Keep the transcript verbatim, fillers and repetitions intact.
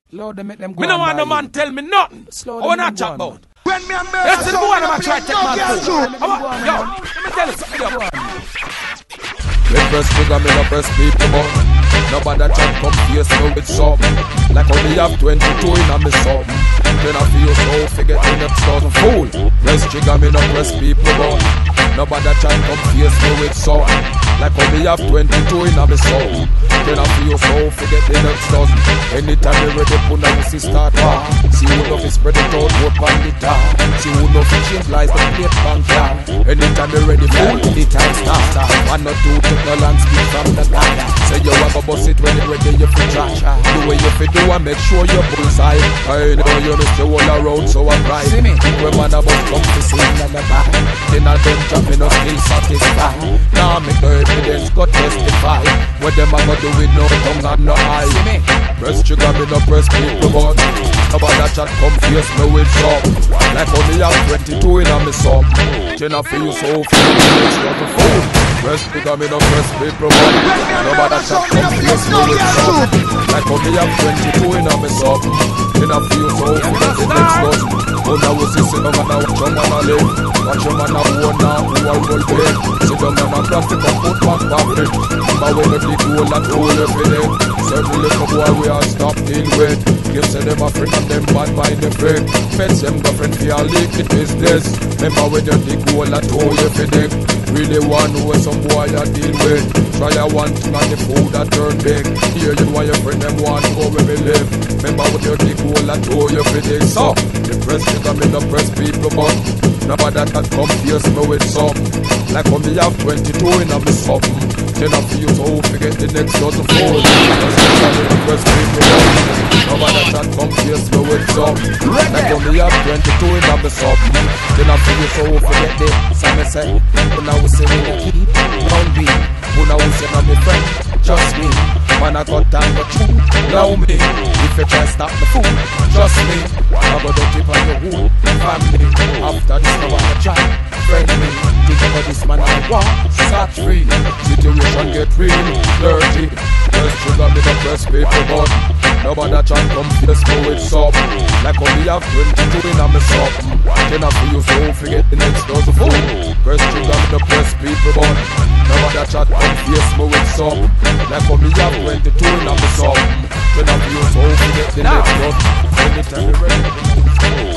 Lord, they make them go. Me no want no man tell me nothing. Slow I wanna chat about. When me and That's the boy that try to take my food. Yo, Yo, let me tell you something. Yo. Me press trigger, me no press people, but nobody chat come face me with something. Like only have twenty-two in a me something. Then I feel so forget the next thousand fool. Press trigger, me no press people, but nobody chat come face me with something. Like only have twenty-two in a me something. Then I feel so forget the next dozen. Anytime you ready, put a pussy start war. See who know fi spread it out, work on the top. See who know fi change lies, the plate bank down. Anytime you ready, fool, the time start. One or two, take the land speak from the guy. Say you have a bust it when you ready, you fi trash. The way you fi do and make sure you bullseye. I know you miss the whole around, so I cry. See me? When man about come to sing on the back. Then I them drop me no still satisfied. Now make no evidence, go testify. What them a go do with no tongue and no eye. See me? Press trigger, me no press people, but nobody chat come face me with some. Like only have twenty-two in a me some. Then I feel so full, it's not a fool. Press trigger, me no press people, but nobody chat come face me with some. Like only have twenty-two in a me some. Then I feel so full, it's next dozen. Oh, now we see sit down and I watch your man a live. Watch your man a war now, who are well paid. Sit down and I plastic and put back back it. But when the big hole and hole you feel it. Several little boy we are stop deal with. Give say them a friend and them bad by the friend. Fence them girlfriend for your leak the business. Remember when you dig hole and hole you feel it. Really want to know some boy you deal with. Try a one thing on the food that turn big. Here you want your friend them want to go where we live. Remember when you dig hole and hole you feel it. So the press trigger me the press people but nobody that come face me with some. Like when me have twenty-two in a me something. Then I feel so forget the next dozen fold. Press people but nobody that come face me with some. Like when me have twenty-two in a me something. Then I feel so forget the some say. When I was saying I keep round me. When I was saying I'm a friend, just me. Man I got time but you know me. If you try stop the food, trust me. I go don't tip on your whole family. After this I wanna try friend me. Think about this man I want start free. Situation get real dirty. Press trigger me the press paper but nobody try come face me with something. Like only have twenty-two in a me something. Then I feel so forget the next dozen food. Press trigger me the press paper but nobody try come face me with something. Like only have twenty-two in a me something. Then I feel so forget the next dozen. Anytime you ready.